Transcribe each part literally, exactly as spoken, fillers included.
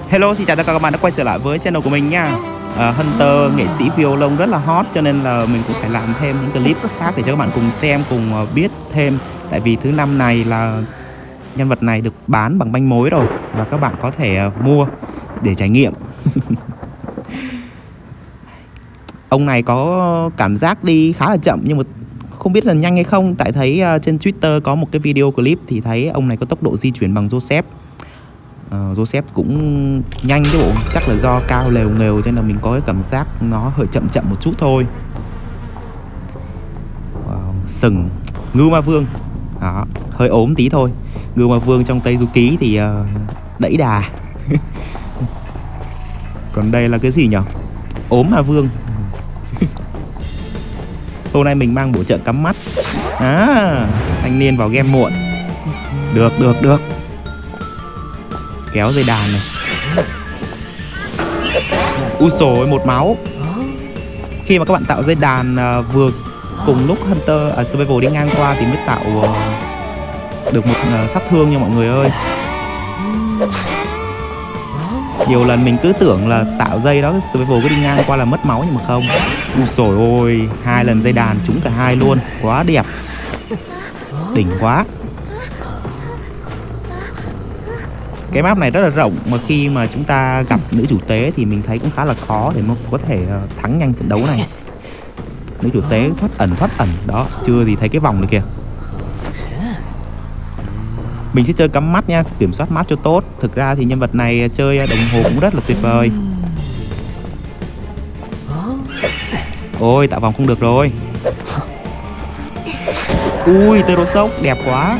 Hello, xin chào tất cả các bạn đã quay trở lại với channel của mình nha. uh, Hunter nghệ sĩ violon rất là hot, cho nên là mình cũng phải làm thêm những clip khác để cho các bạn cùng xem, cùng uh, biết thêm. Tại vì thứ năm này là nhân vật này được bán bằng manh mối rồi, và các bạn có thể uh, mua để trải nghiệm. Ông này có cảm giác đi khá là chậm, nhưng mà không biết là nhanh hay không. Tại thấy uh, trên Twitter có một cái video clip thì thấy ông này có tốc độ di chuyển bằng Joseph. Uh, Joseph cũng nhanh chứ bộ, chắc là do cao lều nghều cho nên là mình có cái cảm giác nó hơi chậm chậm một chút thôi. Wow, sừng Ngưu Ma Vương đó, hơi ốm tí thôi. Ngưu Ma Vương trong Tây Du Ký thì uh, đẩy đà. Còn đây là cái gì nhỉ? Ốm Ma Vương. Hôm nay mình mang bổ trợ cắm mắt. À, thanh niên vào game muộn. Được, được, được. Kéo dây đàn này. Ui xồi, một máu. Khi mà các bạn tạo dây đàn uh, vừa cùng lúc Hunter ở uh, Survival đi ngang qua thì mới tạo uh, được một uh, sát thương nha mọi người ơi. Nhiều lần mình cứ tưởng là tạo dây đó Survival cứ đi ngang qua là mất máu, nhưng mà không. Ui xồi ôi, hai lần dây đàn trúng cả hai luôn. Quá đẹp. Đỉnh quá. Cái map này rất là rộng, mà khi mà chúng ta gặp nữ chủ tế thì mình thấy cũng khá là khó để mà có thể thắng nhanh trận đấu này. Nữ chủ tế thoát ẩn thoát ẩn đó, chưa gì thấy cái vòng này kìa. Mình sẽ chơi cắm mắt nha, kiểm soát map cho tốt. Thực ra thì nhân vật này chơi đồng hồ cũng rất là tuyệt vời. Ôi, tạo vòng không được rồi. Ui, Tero sốc đẹp quá.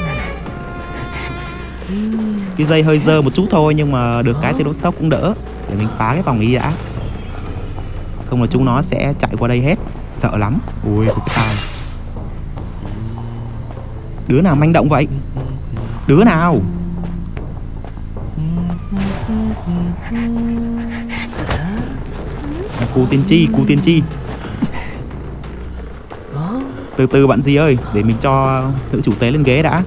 Cái dây hơi dơ một chút thôi, nhưng mà được cái Tero sốc cũng đỡ. Để mình phá cái vòng ý đã. Không là chúng nó sẽ chạy qua đây hết. Sợ lắm. Ui, cái tài. Đứa nào manh động vậy? Đứa nào? Cô tiên tri, cô tiên tri. Từ từ bạn gì ơi, để mình cho nữ chủ tế lên ghế đã.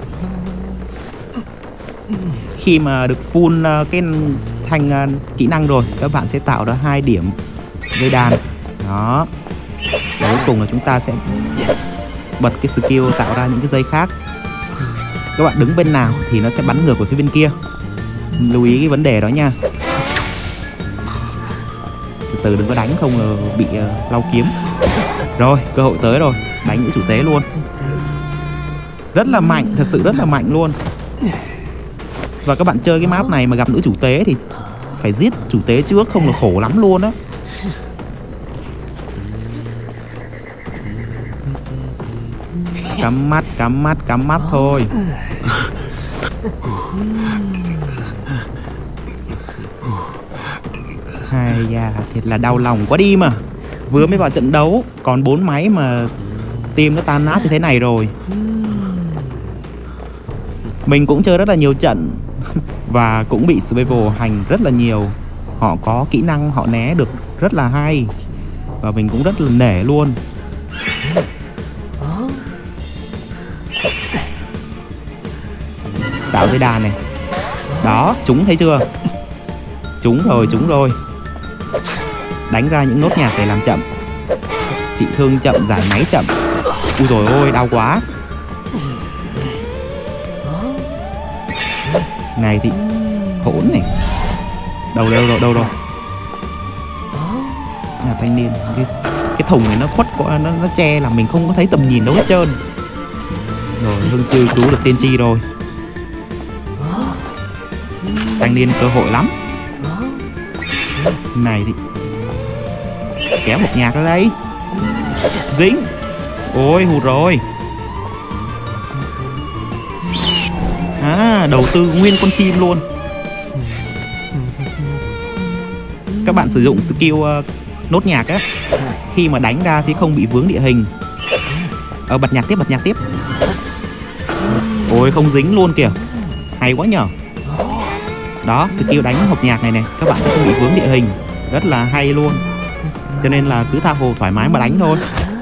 Khi mà được full cái thành kỹ năng rồi, các bạn sẽ tạo ra hai điểm dây đàn. Đó. Và cuối cùng là chúng ta sẽ bật cái skill tạo ra những cái dây khác. Các bạn đứng bên nào thì nó sẽ bắn ngược về phía bên kia. Lưu ý cái vấn đề đó nha. Từ từ đừng có đánh không là bị uh, lau kiếm. Rồi, cơ hội tới rồi. Đánh nữ chủ tế luôn. Rất là mạnh, thật sự rất là mạnh luôn. Và các bạn chơi cái map này mà gặp nữ chủ tế thì phải giết chủ tế trước, không là khổ lắm luôn á. Cắm mắt, cắm mắt, cắm mắt thôi. Hay da, thiệt là đau lòng quá đi mà. Vừa mới vào trận đấu, còn bốn máy mà team nó tan nát như thế này rồi. Mình cũng chơi rất là nhiều trận và cũng bị Survival hành rất là nhiều. Họ có kỹ năng, họ né được rất là hay. Và mình cũng rất là nể luôn. Tạo dây đàn này. Đó, trúng thấy chưa? Trúng rồi, trúng rồi. Đánh ra những nốt nhạc để làm chậm. Trị thương chậm, giải máy chậm. Ui dồi ôi, đau quá. Này thì hỗn này. Đâu đâu đâu đâu đâu. Là thanh niên. Cái, cái thùng này nó khuất quá, nó, nó che làm mình không có thấy tầm nhìn đâu hết trơn. Rồi, hương sư cứu được tiên tri rồi. Thanh niên cơ hội lắm. Này thì kéo một nhạc ra đây. Dính. Ôi hụt rồi. À, đầu tư nguyên con chim luôn. Các bạn sử dụng skill uh, nốt nhạc á, khi mà đánh ra thì không bị vướng địa hình. Ờ, bật nhạc tiếp, bật nhạc tiếp. Ôi không dính luôn kìa. Hay quá nhở. Đó, skill đánh hộp nhạc này này, các bạn sẽ không bị vướng địa hình. Rất là hay luôn. Cho nên là cứ tha hồ thoải mái mà đánh thôi.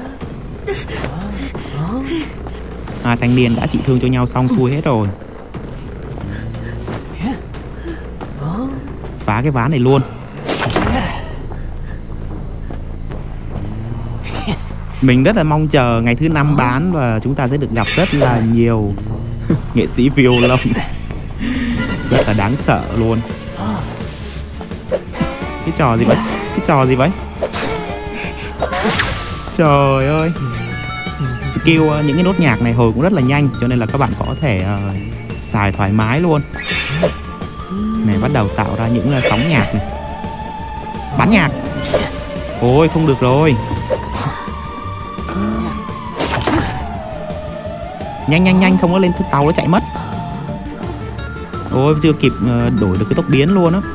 Hai thanh niên đã trị thương cho nhau xong xuôi hết rồi. phá cái ván này luôn. Mình rất là mong chờ ngày thứ năm bán và chúng ta sẽ được gặp rất là nhiều nghệ sĩ violon. Rất là đáng sợ luôn. Cái trò gì vậy? Cái trò gì vậy? Trời ơi. Skill những cái nốt nhạc này hồi cũng rất là nhanh, cho nên là các bạn có thể uh, xài thoải mái luôn. Này bắt đầu tạo ra những uh, sóng nhạc này. Bắn nhạc. Ôi không được rồi. Nhanh nhanh nhanh, không có lên tàu nó chạy mất. Ôi chưa kịp uh, đổi được cái tốc biến luôn á.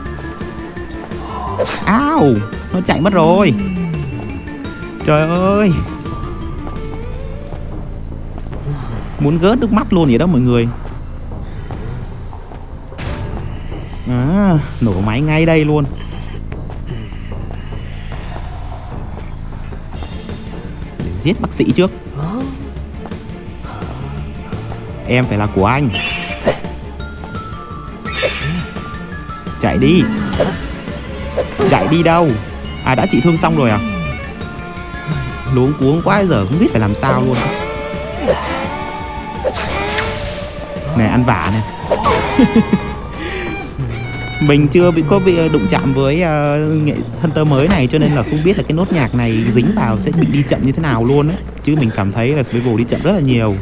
Ao, nó chạy mất rồi. Trời ơi. Muốn gớt nước mắt luôn vậy đó mọi người. À, nổ máy ngay đây luôn. Để giết bác sĩ trước. Em phải là của anh. Chạy đi. Chạy đi đâu? À đã trị thương xong rồi à? Luống cuống quá giờ không biết phải làm sao luôn. Này ăn vả này. Mình chưa bị có bị đụng chạm với uh, nghệ Hunter mới này, cho nên là không biết là cái nốt nhạc này dính vào sẽ bị đi chậm như thế nào luôn á. Chứ mình cảm thấy là Survival đi chậm rất là nhiều.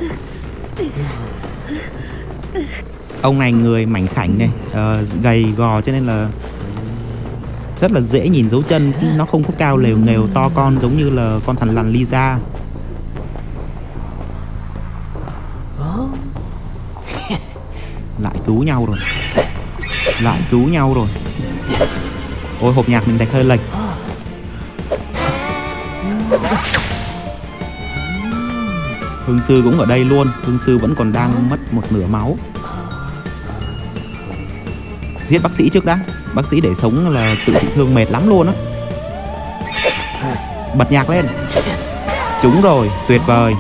Ông này người mảnh khảnh này, uh, gầy gò cho nên là rất là dễ nhìn dấu chân. Nó không có cao lều nghèo to con giống như là con thằn lằn Lisa. Lại cứu nhau rồi. Lại cứu nhau rồi. Ôi hộp nhạc mình đặt hơi lệch. Hương sư cũng ở đây luôn. Hương sư vẫn còn đang mất một nửa máu. Giết bác sĩ trước đã. Bác sĩ để sống là tự trị thương mệt lắm luôn á. Bật nhạc lên. Trúng rồi, tuyệt vời.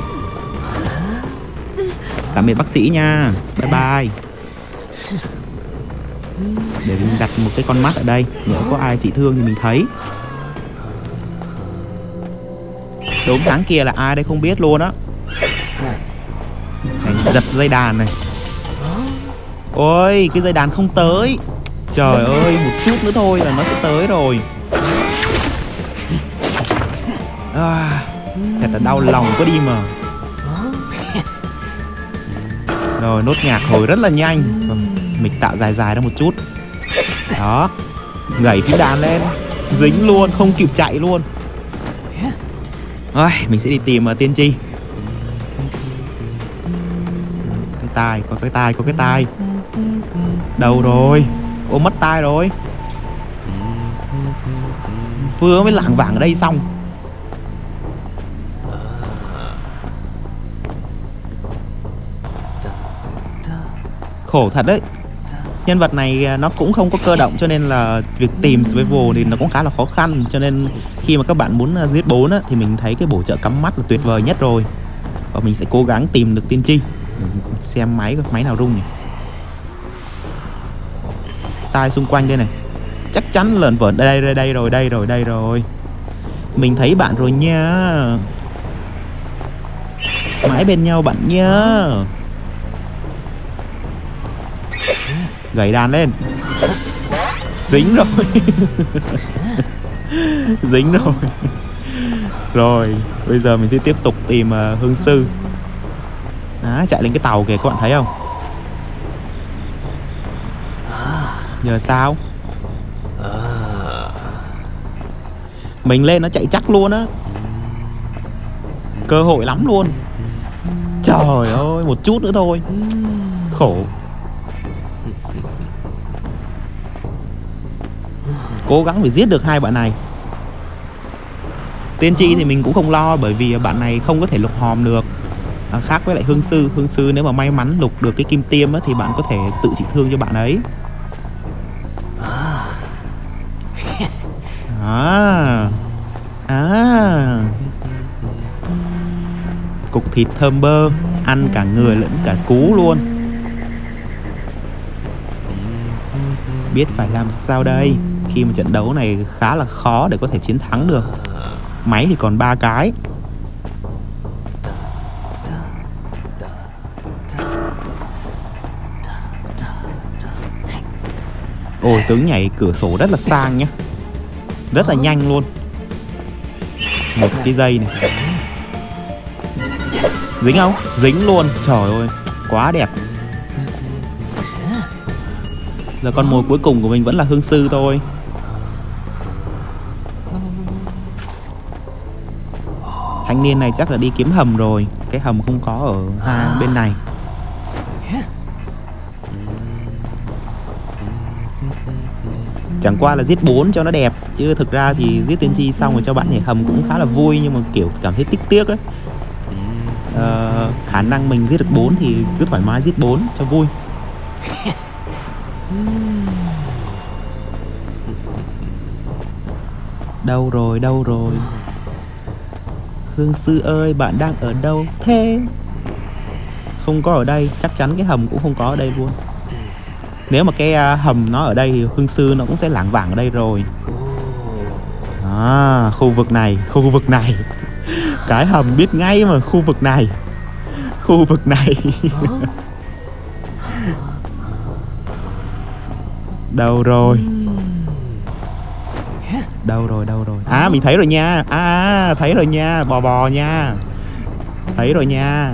Tạm biệt bác sĩ nha. Bye bye. Để mình đặt một cái con mắt ở đây, nếu có ai trị thương thì mình thấy. Đốm sáng kia là ai đây không biết luôn á. Giật dây đàn này. Ôi cái dây đàn không tới. Trời ơi một chút nữa thôi là nó sẽ tới rồi. À, thật là đau lòng có đi mà. Rồi nốt nhạc hồi rất là nhanh. Mình tạo dài dài ra một chút. Đó. Gẩy phím đàn lên. Dính luôn, không kịp chạy luôn. Rồi, mình sẽ đi tìm uh, tiên tri. Cái tai, có cái tai, có cái tai. Đâu rồi? Ô mất tai rồi. Vừa mới lảng vảng ở đây xong. Khổ thật đấy. Nhân vật này nó cũng không có cơ động, cho nên là việc tìm survival thì nó cũng khá là khó khăn. Cho nên khi mà các bạn muốn giết bốn á, thì mình thấy cái bổ trợ cắm mắt là tuyệt vời nhất rồi. Và mình sẽ cố gắng tìm được tiên tri. Xem máy máy nào rung nhỉ. Tai xung quanh đây này. Chắc chắn lợn vợn đây đây đây rồi đây rồi đây rồi. Mình thấy bạn rồi nha. Mãi bên nhau bạn nha. Gẩy đàn lên. Dính rồi. Dính rồi. Rồi bây giờ mình sẽ tiếp tục tìm uh, hương sư. Đó, chạy lên cái tàu kìa, các bạn thấy không? Giờ sao? Mình lên nó chạy chắc luôn á. Cơ hội lắm luôn. Trời ơi, một chút nữa thôi. Khổ. Cố gắng phải giết được hai bạn này. Tiên tri thì mình cũng không lo, bởi vì bạn này không có thể lục hòm được. À, khác với lại hương sư. Hương sư nếu mà may mắn lục được cái kim tiêm á, thì bạn có thể tự trị thương cho bạn ấy. À. À. Cục thịt thơm bơ, ăn cả người lẫn cả cú luôn. biết phải làm sao đây. Khi mà trận đấu này khá là khó để có thể chiến thắng được. Máy thì còn ba cái. Ôi, tướng nhảy cửa sổ rất là sang nhá. Rất là nhanh luôn. Một cái dây này. Dính không? Dính luôn. Trời ơi, quá đẹp. Giờ con mồi cuối cùng của mình vẫn là hương sư thôi. Thanh niên này chắc là đi kiếm hầm rồi. Cái hầm không có ở hai bên này. Chẳng qua là giết bốn cho nó đẹp. Chứ thực ra thì giết tiên tri xong rồi cho bạn nhảy hầm cũng khá là vui. Nhưng mà kiểu cảm thấy tiếc tiếc ấy. ờ, Khả năng mình giết được bốn thì cứ thoải mái giết bốn cho vui. Đâu rồi, đâu rồi? Hương sư ơi, bạn đang ở đâu thế? Không có ở đây, chắc chắn cái hầm cũng không có ở đây luôn. Nếu mà cái uh, hầm nó ở đây thì hương sư nó cũng sẽ lảng vảng ở đây rồi. À, khu vực này, khu vực này. Cái hầm biết ngay mà, khu vực này. Khu vực này. Đâu rồi? Đâu rồi, đâu rồi? À, mình thấy rồi nha. À, thấy rồi nha, bò bò nha. Thấy rồi nha.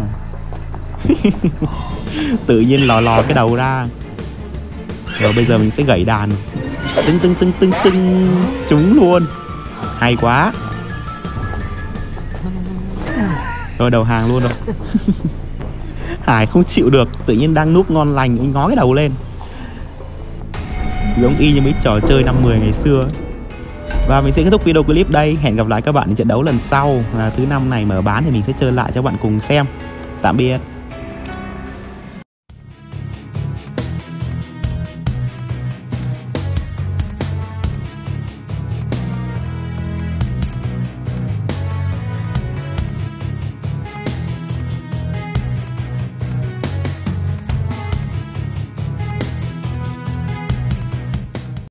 Tự nhiên lò lò cái đầu ra. Rồi bây giờ mình sẽ gẩy đàn. Tưng tưng tưng tưng tưng. Trúng luôn. Hay quá. Rồi đầu hàng luôn rồi. Hải không chịu được. Tự nhiên đang núp ngon lành, anh ngó cái đầu lên. Giống y như mấy trò chơi năm mười ngày xưa. Và mình sẽ kết thúc video clip đây. Hẹn gặp lại các bạn ở trận đấu lần sau. Là thứ năm này mở bán thì mình sẽ chơi lại cho bạn cùng xem. Tạm biệt.